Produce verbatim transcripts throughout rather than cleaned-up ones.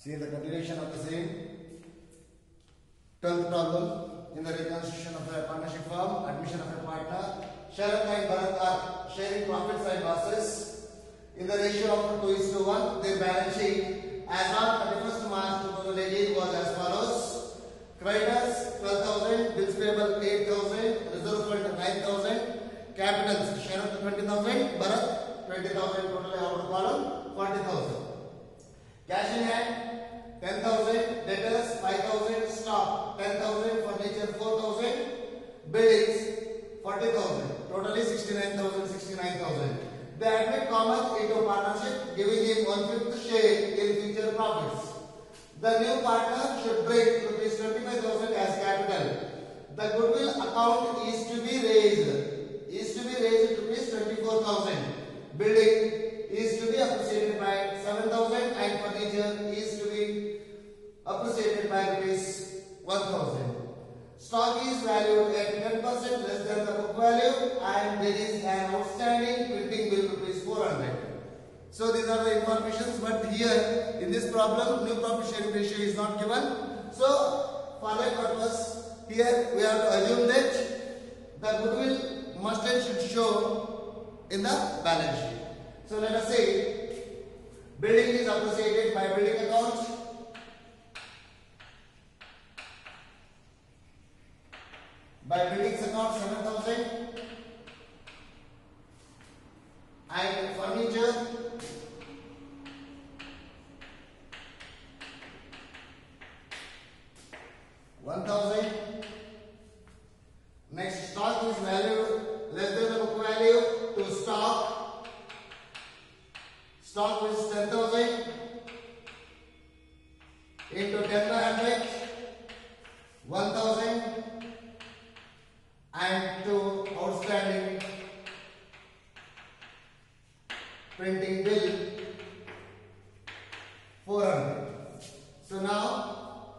See the continuation of the same. twelfth problem. In the reconstitution of a partnership firm, admission of a partner, Sharat and Bharat are sharing profits and losses in the ratio of two is to one. Their balance sheet as on thirty-first March two thousand eighteen was as follows. Creditors twelve thousand, bills payable eight thousand, reserve fund nine thousand, capitals Sharat twenty thousand, Bharat twenty thousand, total outer column forty thousand. Cash in hand ten thousand, debtors five thousand, stock ten thousand, furniture four thousand, billings forty thousand, totally sixty-nine thousand, sixty-nine thousand. They admit Kamath into partnership, giving him one-fifth share in future profits. The new partner should bring rupees twenty-five thousand as capital. The goodwill account is to be raised, is to be raised to rupees twenty-four thousand. Building is to be appreciated by seven thousand and furniture is to be appreciated by rupees one thousand. Stock is valued at ten percent less than the book value and there is an outstanding printing bill rupees four hundred. So these are the informations, but here in this problem new profit sharing ratio is not given. So for that purpose here we have to assume that the goodwill must and should show in the balance sheet. So let us say building is appreciated by building account. By buildings account seven thousand and furniture one thousand. Next, stock is valued less than the book value to stock. Stock is ten thousand into ten by one hundred, one thousand. And to outstanding printing bill four hundred. So now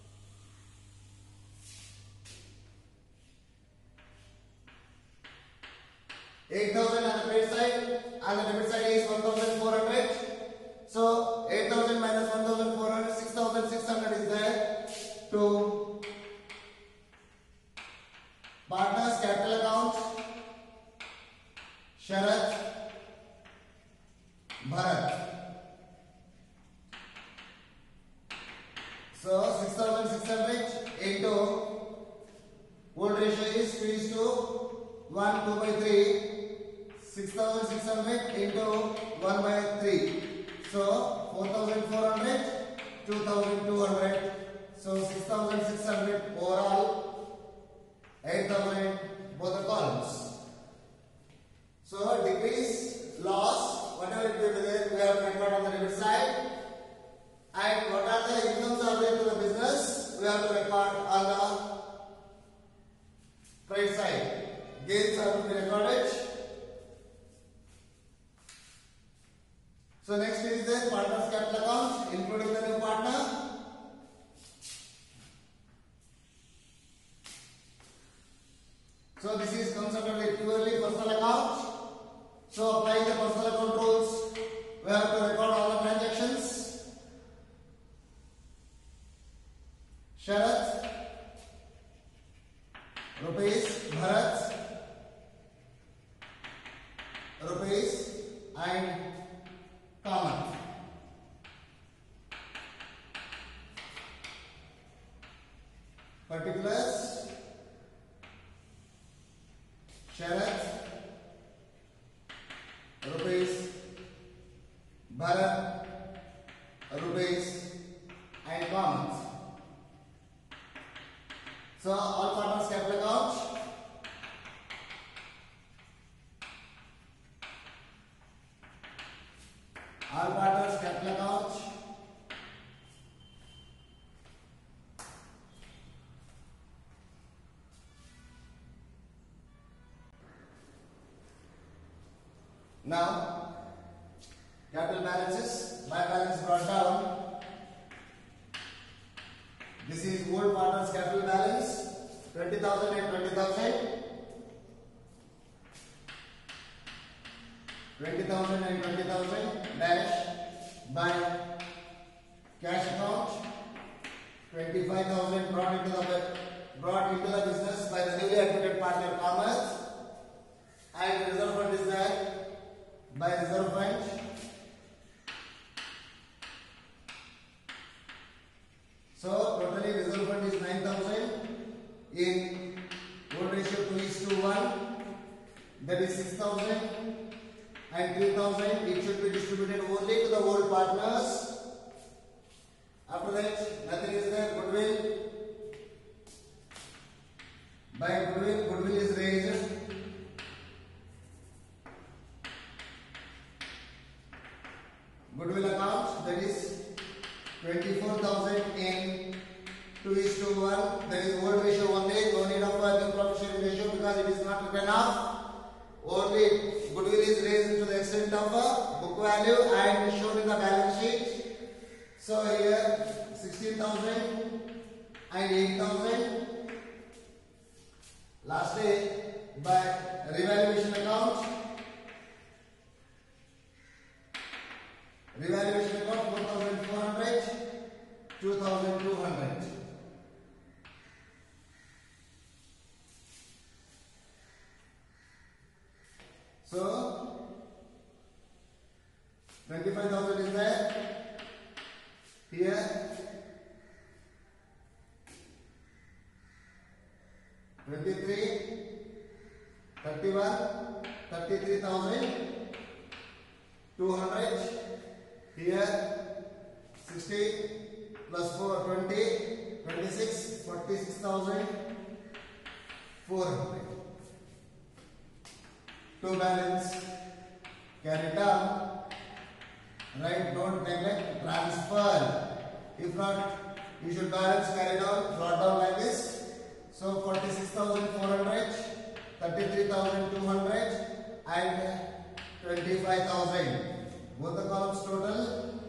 eight thousand on the credit side, on the debit side is one thousand four hundred. So eight thousand minus one thousand four hundred, six thousand six hundred is there to partners capital account, Sharat, Bharat. So six thousand six hundred into old ratio is two is to one, two by three. six thousand six hundred into one by three. So four thousand four hundred, two thousand two hundred. So six thousand six hundred overall. eight thousand both the columns. So decrease, loss, whatever it will be there, we have to record on the debit side. And what are the incomes are there to the business, we have to record on the credit side. Gains are to be recorded. So next is the partners capital account, including the new partner. So this is comes under the purely personal account. So applying the personal account rules, we have to record all the transactions. Sharat, rupees, Bharat, rupees and Kamath. Particulars. Sharat, rupees, Bharat, rupees and Kamath. So all partners capital account. All partners capital account. Now, capital balances, by balance brought down. This is old partners capital balance, twenty thousand and twenty thousand. twenty thousand and twenty thousand dash by cash account twenty-five thousand brought into the brought into the business by the newly admitted partner Commerce, and reserve fund is there by reserve fund. So totally reserve fund is nine thousand in old ratio two is to one, that is six thousand, and three thousand it should be distributed only to the old partners. After that, nothing is there. Goodwill. By goodwill, goodwill is raised. Goodwill account, that is twenty-four thousand in two is to one, that is old ratio only. No need of a new profit sharing ratio because it is not written off. Only goodwill is raised to the extent of a book value and shown in the balance sheet. So here sixteen thousand and eight thousand. Lastly, by revaluation account, revaluation account four thousand four hundred, two thousand two hundred. So twenty-five thousand is there. Here twenty-three, thirty-one, thirty-three thousand two hundred. Here sixty plus four, twenty, twenty-six, forty-six thousand four hundred. To balance, carry down. Right, don't neglect transfer. If not, you should balance carry down, brought down like this. So forty-six thousand four hundred, thirty-three thousand two hundred, and twenty-five thousand. Both the columns total.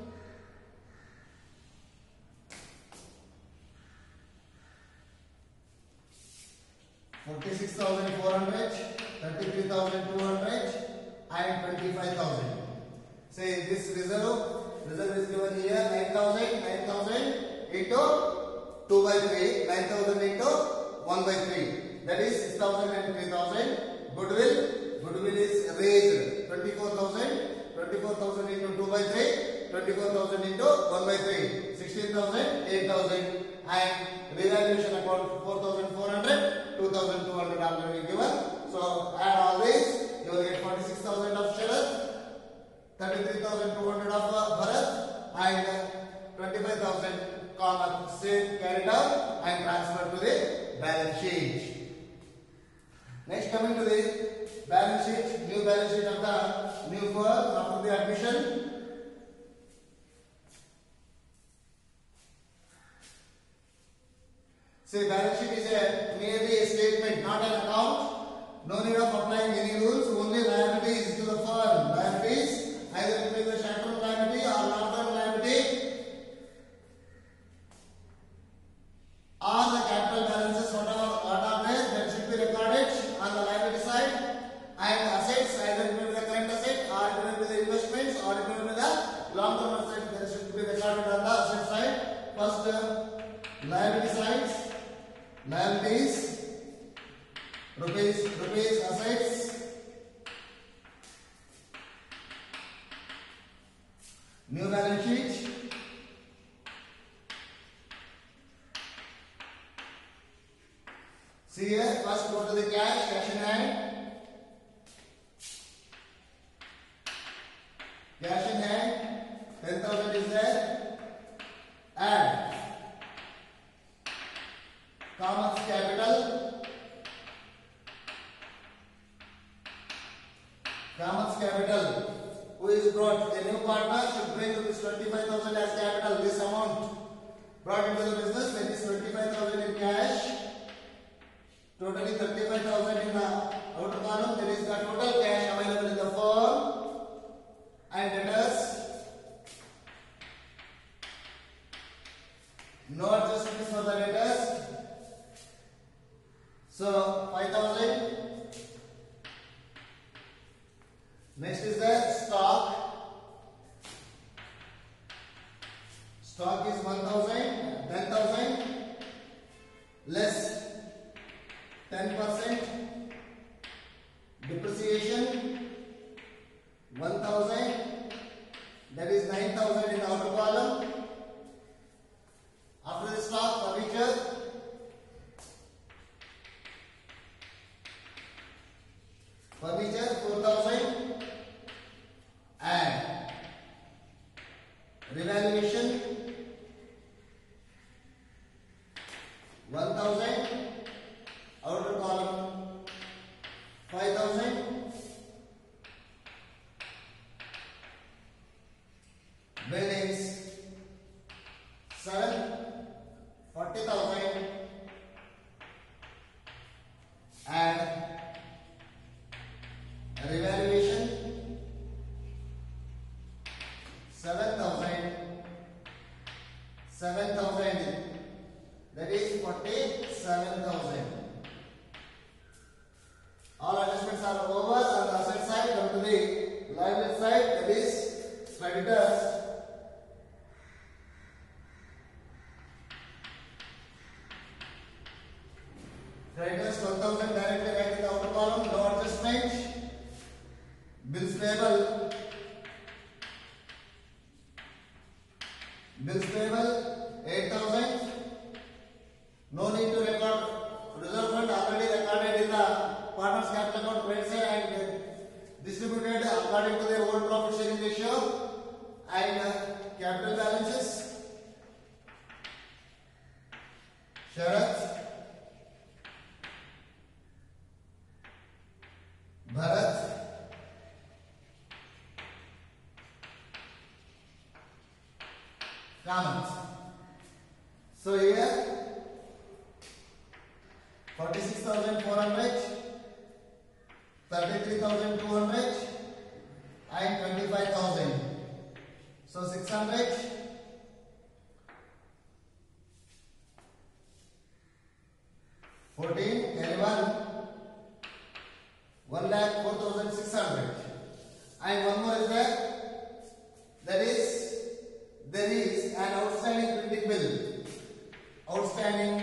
forty-six thousand four hundred, thirty-three thousand two hundred, and twenty-five thousand. Say this reserve, reserve is given here nine thousand, nine thousand into two by three, nine thousand into one by three. That is six thousand and three thousand. Goodwill, goodwill is raised twenty-four thousand, twenty-four thousand into two by three, twenty-four thousand into one by three, sixteen thousand, eight thousand, and revaluation account four thousand four hundred, two thousand two hundred already given. So add all this, you will get forty-six thousand of Sharad, thirty-three thousand two hundred of Bharat, and twenty-five thousand Kamath. Same carried out and transferred to the balance sheet. Next, coming to the balance sheet, new balance sheet of the new firm after the admission. Say balance sheet is a merely a statement, not an account. No need of applying any rules. Only liabilities to the firm. Liabilities, either it may be the short-term liability or long-term liability, or the capital balances, whatever what are there, that should be recorded on the liability side, and assets, either it may be the current asset, or it may be the investments, or it may be the long-term asset, that should be recorded on the asset side. First, uh, liability sides, liabilities, rupees, rupees, assets, new balance sheet. See here, first go to the cash, cash in hand. Cash in hand, ten thousand is there. Add Kamath's capital. Kamath's capital. Who is brought? A new partner should bring rupees twenty-five thousand as capital. This amount brought into the business, that is twenty-five thousand in cash. Totally thirty-five thousand in the outer column. That is the total cash available in the firm. And debtors, no adjustments for the debtors. So five thousand. Next is the stock. Stock is one thousand, ten thousand, less ten percent. Depreciation one thousand, that is nine thousand in the outer column. After the stock, furniture, furniture four thousand, and revaluation one thousand, outer column five thousand, buildings seven, forty thousand, and revaluation seven thousand, seven thousand, that is forty-seven thousand. All adjustments are over on the asset side. Come to the liability side, that is creditors. Creditors twelve thousand directly right in the outer column, no adjustment. Bills payable, bills payable eight thousand. No need to record reserve fund, already recorded in the partners capital account credit side and distributed according to their own profit sharing ratio and uh, capital balances. Sharat, Bharat, Kamant. So here forty-six thousand four hundred, thirty-three thousand two hundred, and twenty-five thousand. So six hundred, fourteen, carry one, one lakh four thousand six hundred. And one more is there, that is, there is an outstanding printing bill. Outstanding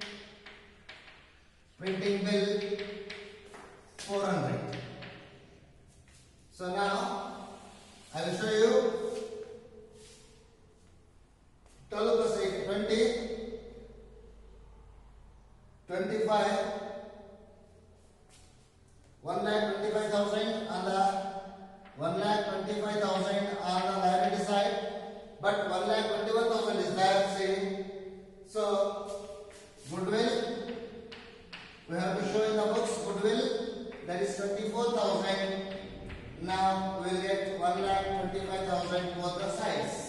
printing bill four hundred. So now I will show you twelve plus eight, twenty, twenty-five, one lakh twenty-five thousand on the one lakh twenty-five thousand on the liability side, but one lakh twenty-one thousand is there saving. So goodwill, we have to show in the books goodwill, that is twenty-four thousand. Now we will get one lakh twenty-five thousand both the sides.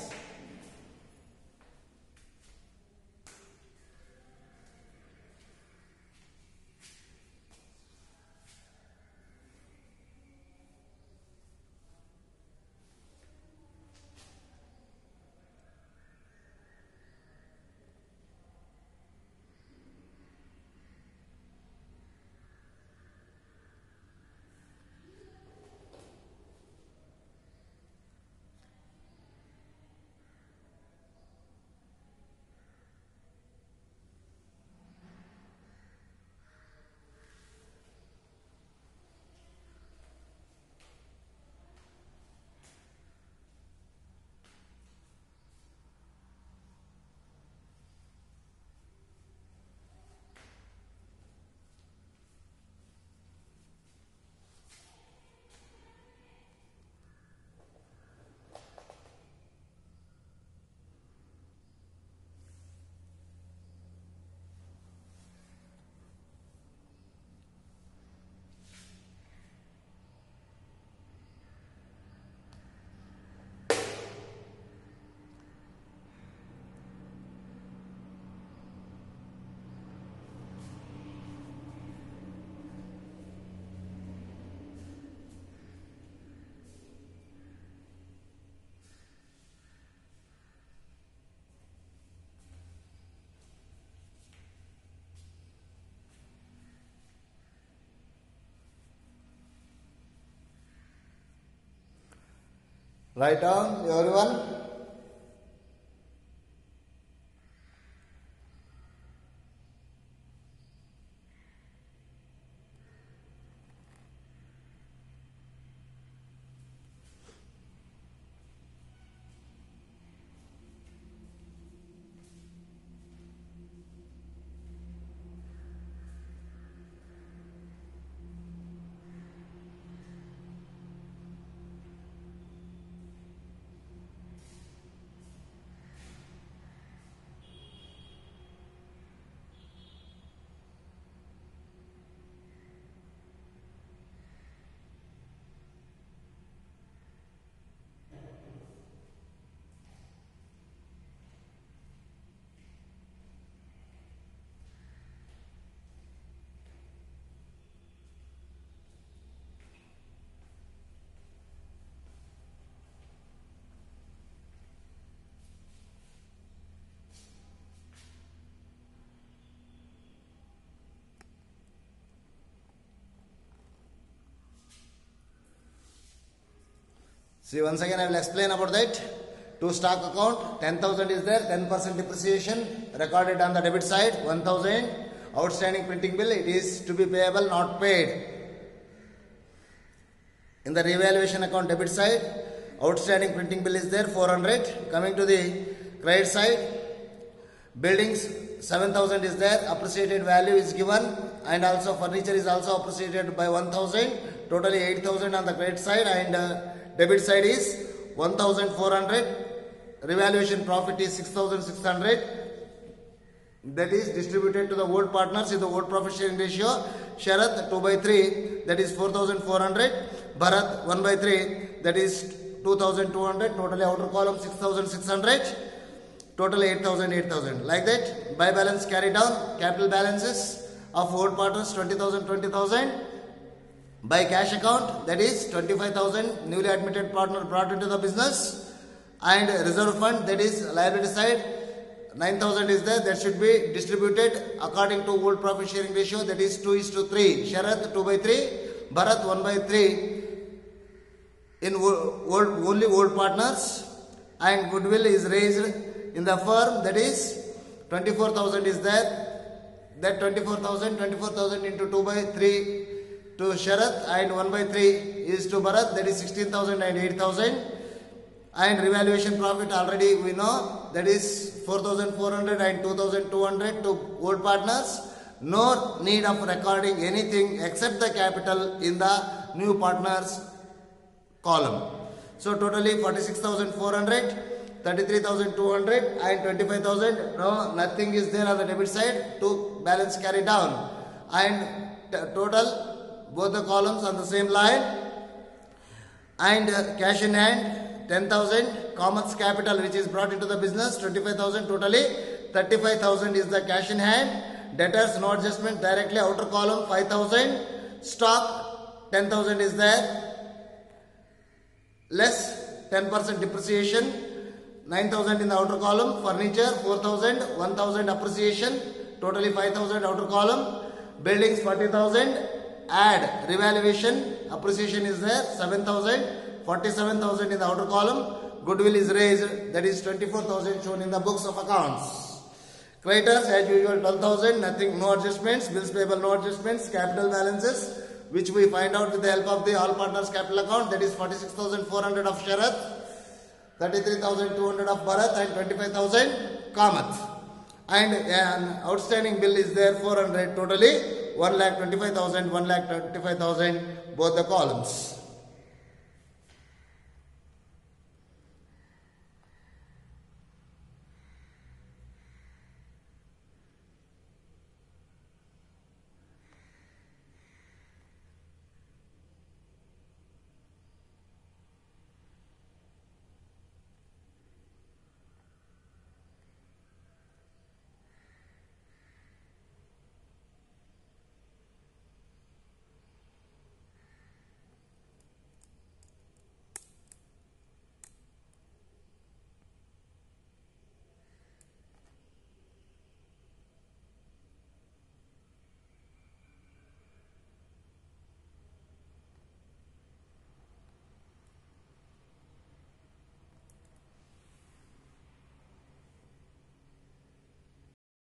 Write down everyone. See, once again I will explain about that. To stock account, ten thousand is there, ten percent depreciation recorded on the debit side, one thousand. Outstanding printing bill, it is to be payable, not paid. In the revaluation account debit side, outstanding printing bill is there, four hundred. Coming to the credit side, buildings, seven thousand is there, appreciated value is given, and also furniture is also appreciated by one thousand. Totally eight thousand on the credit side, and uh, debit side is one thousand four hundred. Revaluation profit is six thousand six hundred. That is distributed to the old partners in the old profit sharing ratio. Sharath two by three, that is four thousand four hundred. Bharat one by three, that is two thousand two hundred. Totally outer column six thousand six hundred. Total eight thousand, eight thousand. Like that, by balance carried down, capital balances of old partners twenty thousand, twenty thousand. By cash account, that is twenty-five thousand, newly admitted partner brought into the business. And reserve fund, that is liability side, nine thousand is there, that should be distributed according to old profit sharing ratio, that is two is to three. Sharath two by three, Bharat one by three in old, only old partners. And goodwill is raised in the firm, that is twenty-four thousand is there. That twenty-four thousand, twenty-four thousand into two by three to Sharath, and one by three is to Bharat, that is sixteen thousand and eight thousand. And revaluation profit already we know, that is four thousand four hundred and two thousand two hundred to old partners. No need of recording anything except the capital in the new partners column. So totally forty-six thousand four hundred, thirty-three thousand two hundred and twenty-five thousand. No, nothing is there on the debit side to balance carry down. And total, both the columns on the same line. And uh, cash in hand, ten thousand, commons capital which is brought into the business, twenty-five thousand totally, thirty-five thousand is the cash in hand, debtors no adjustment directly outer column five thousand, stock ten thousand is there, less ten percent depreciation, nine thousand in the outer column, furniture four thousand, one thousand appreciation, totally five thousand outer column, buildings forty thousand, add revaluation, appreciation is there, seven thousand, forty-seven thousand in the outer column, goodwill is raised, that is twenty-four thousand shown in the books of accounts. Creditors as usual twelve thousand, nothing, no adjustments, bills payable no adjustments, capital balances which we find out with the help of the all partners capital account, that is forty-six thousand four hundred of Sharath, thirty-three thousand two hundred of Bharat and twenty-five thousand Kamath. And an outstanding bill is there four hundred, totally one lakh twenty-five thousand, one lakh twenty-five thousand, both the columns.